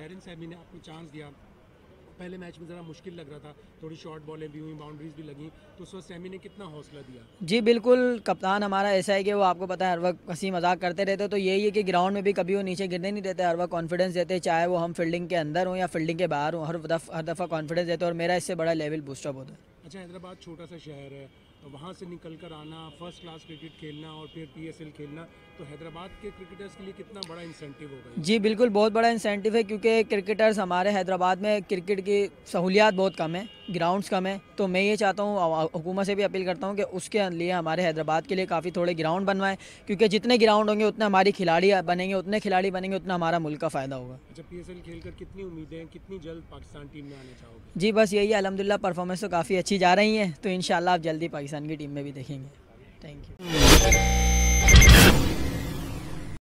बैरन साहब ने आपको चांस दिया, पहले मैच में ज़रा मुश्किल लग रहा था, थोड़ी शॉर्ट बॉलें भी हुई, बाउंड्रीज भी लगी, तो उस वक्त सैमी ने कितना हौसला दिया? जी बिल्कुल, कप्तान हमारा ऐसा है कि वो आपको पता है हर वक्त हंसी मजाक करते रहते, तो यही है कि ग्राउंड में भी कभी वो नीचे गिरने नहीं देते, हर वक्त कॉन्फिडेंस देते, चाहे वो हम फील्डिंग के अंदर हों या फील्डिंग के बाहर हों, हर दफ़ा कॉन्फिडेंस देते और मेरा इससे बड़ा लेवल बूस्टअप होता है। अच्छा, हैदराबाद छोटा सा शहर है, वहाँ से निकल कर आना, फर्स्ट क्लास क्रिकेट खेलना और फिर PSL खेलना, तो हैदराबाद के क्रिकेटर्स के लिए कितना बड़ा इंसेंटिव होगा? जी बिल्कुल, बहुत बड़ा इंसेंटिव है क्योंकि क्रिकेटर्स हमारे हैदराबाद में क्रिकेट की सहूलियात बहुत कम है, ग्राउंड्स कम है, तो मैं ये चाहता हूँ, हुकूमत से भी अपील करता हूँ कि उसके लिए हमारे हैदराबाद के लिए काफ़ी थोड़े ग्राउंड बनवाएं, क्योंकि जितने ग्राउंड होंगे उतने हमारी खिलाड़ी बनेंगे, उतने खिलाड़ी बनेंगे उतना हमारा मुल्क का फ़ायदा होगा। अच्छा, PSL खेलकर कितनी उम्मीदें हैं, कितनी जल्द पाकिस्तान टीम में आने चाहोगे? जी बस यही है, अल्हम्दुलिल्लाह परफॉर्मेंस तो काफ़ी अच्छी जा रही है, तो इंशाल्लाह आप जल्दी पाकिस्तान की टीम में भी देखेंगे। Thank you.